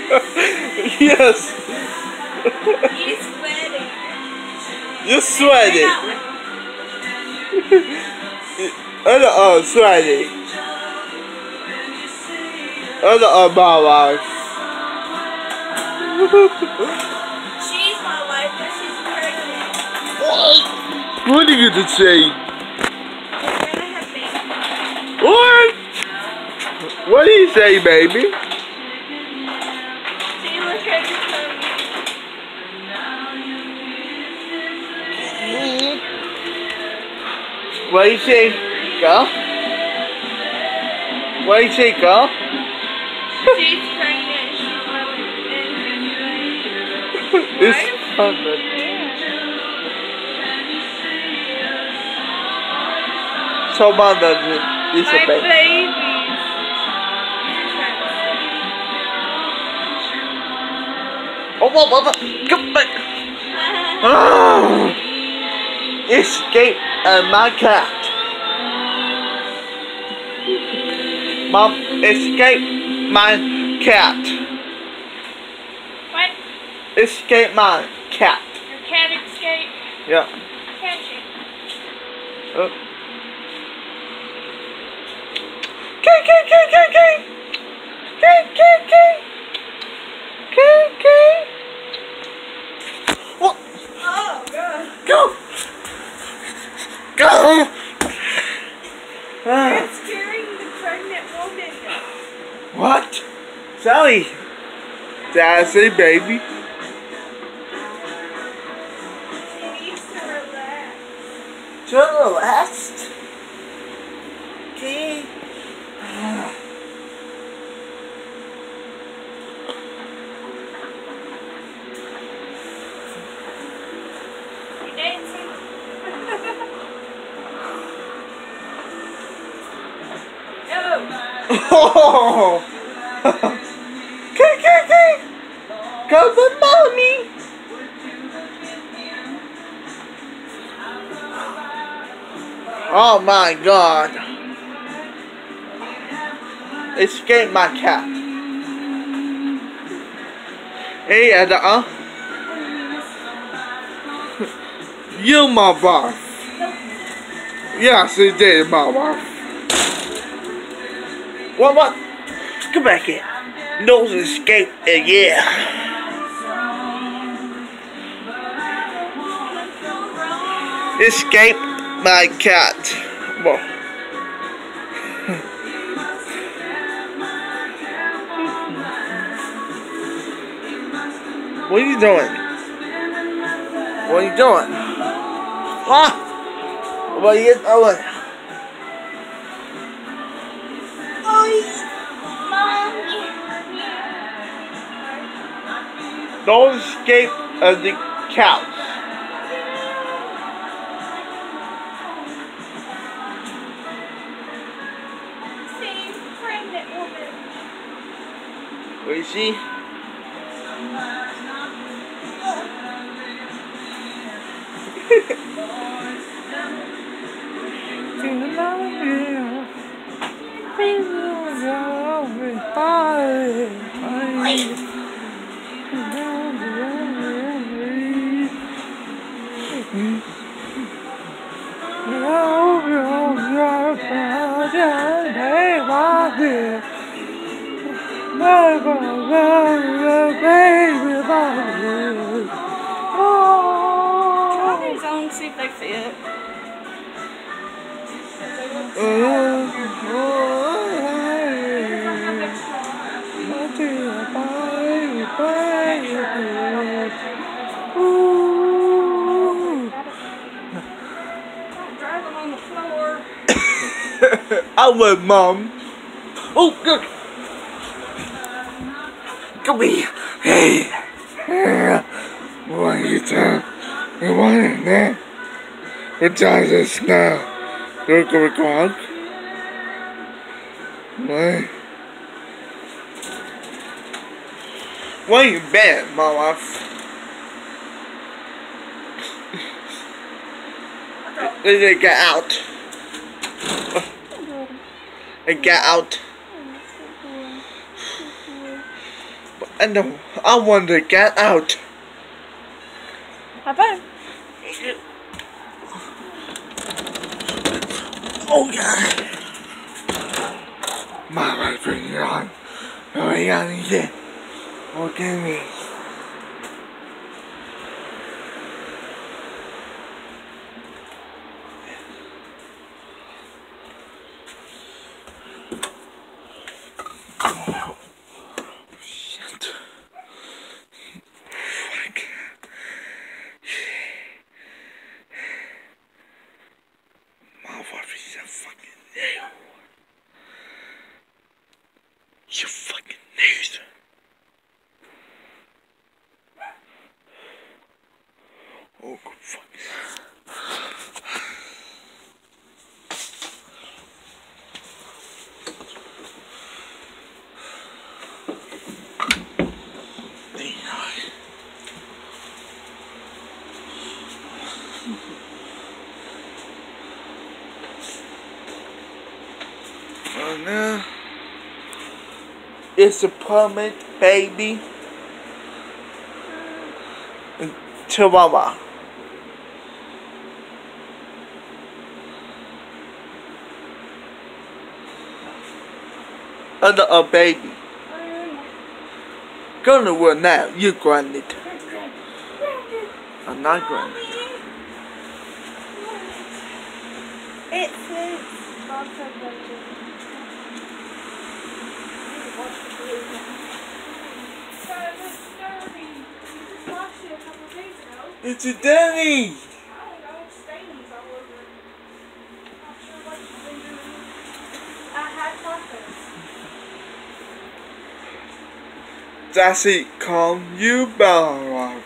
Yes. He's sweating. You're sweating. Sweating. My wife. She's my wife, but she's pregnant. What are you gonna say? We're gonna have babies. What? What do you say, baby? See, look at his tummy. What do you say, girl? What do you say, girl? She's pregnant. She's really It's fun. So mother is a my baby. babies. Oh, come back. Oh, escape my cat. Mom, escape my cat. What? Escape my cat. Your cat escaped? Yeah. Catch it. What? Oh, God. Go! Go! It's scaring the pregnant woman. What? Sally! That's a baby. She needs to relax. Just relax. Okay. You dancing? Oh! Come with mommy! Oh my God! Escape my cat. Hey, you my wife. Yes, it did, my wife. What? Come back here. Nose escape, yeah. Escape my cat. Whoa. What are you doing? What are you doing? Ah! What are you doing? Don't escape the couch. See, pregnant woman. Where is she? Try these on, see if they fit. Drive them on the floor. I would, Mom. Oh, good. Come here. Hey. What are you doing? You want it now? What time is this now? Look at the clock. What? Where you been, my wife? Get out. Get out. And I want to get out. Have fun. Oh yeah. My wife bring it on. Oh yeah, yeah. Okay, me. Shit. Fuck. My wife is a fucking nail. You fucking loser. Oh, good fuck. Oh no. It's a permit, baby. Chihuahua. And a baby. Go to work now. You're grounded. I'm not grounded. It says It's a Danny. That's it. Calm you better off.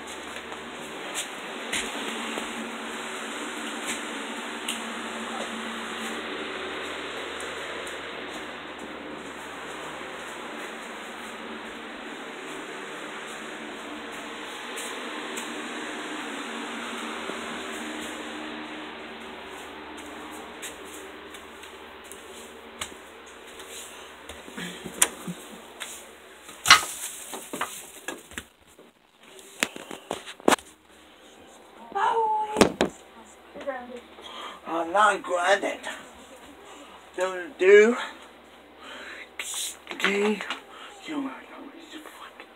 I'm not grounded. Don't do. Okay. You are always fucking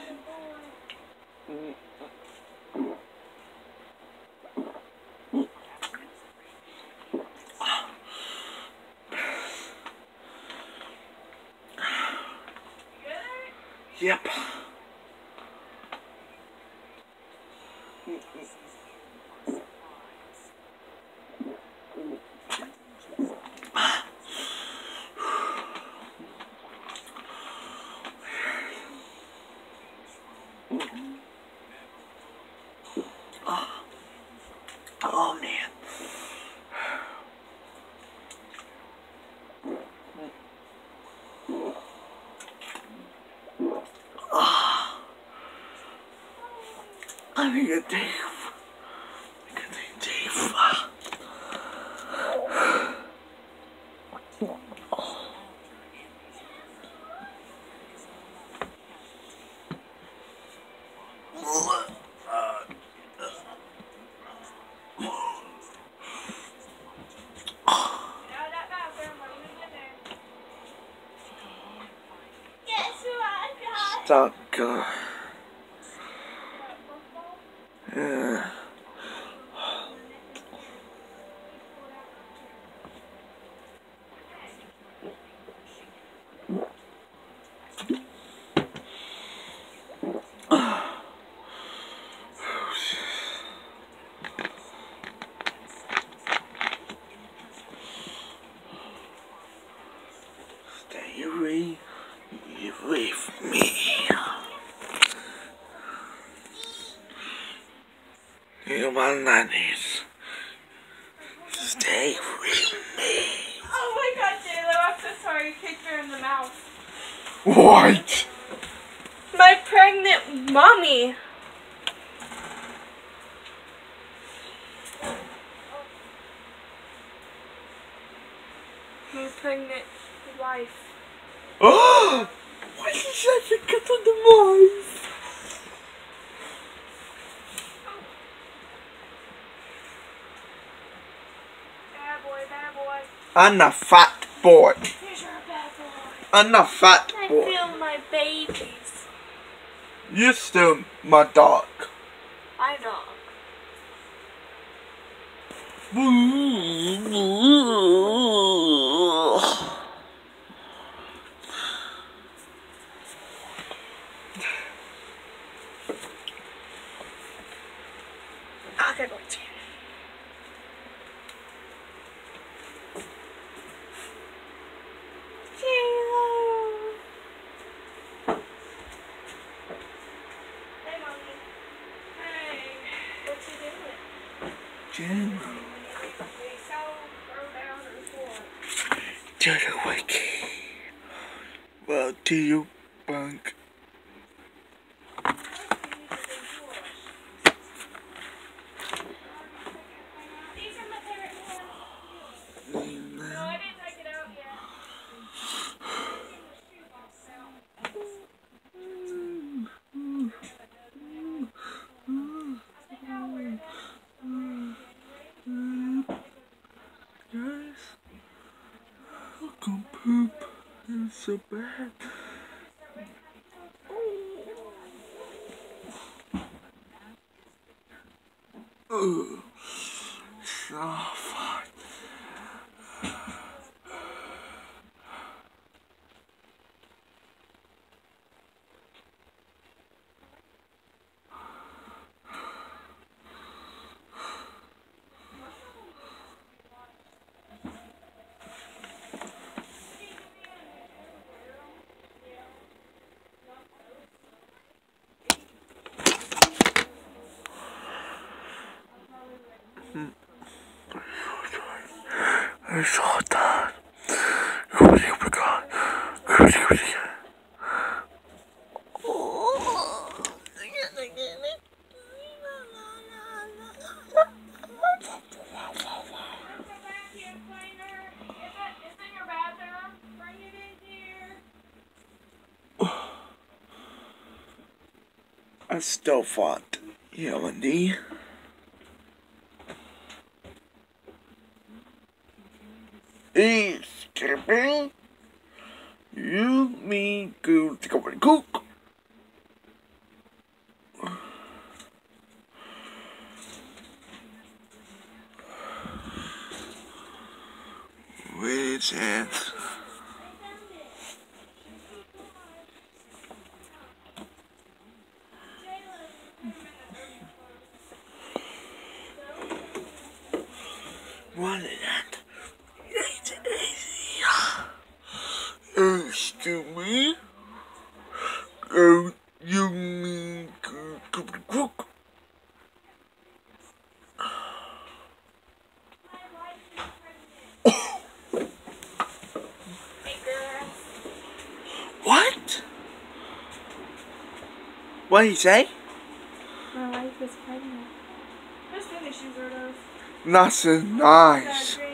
Yep. Oh man. I need a Dave. I need Dave. Stuck. Yeah. Stay away from me. You know what that is. Stay with me. oh my god, J-Lo, I'm so sorry you kicked her in the mouth. What? My pregnant mommy. My pregnant wife. Oh! What? such a good on the voice. Bad boy, bad boy. I'm a fat boy. You're a bad boy. I'm a fat I boy. feel my babies. You're still my dog. I know. Okay, boy. Hey, mommy. Hey. What you doing? Jim, They so throw down or what? you're the wiki. Well, do you bank? These are my favorite ones. No, I didn't take it out yet. Guys, I can poop. It's so bad. Ugh. So fun. I saw that. Oh my god. I still fought Yelandi. Hey, skipping. You, me, go to go and cook. Wait a chance. What is that? It's easy. Excuse me. You mean go to cook? What? What did you say? My wife is pregnant. Whose finish is it of? That's so nice.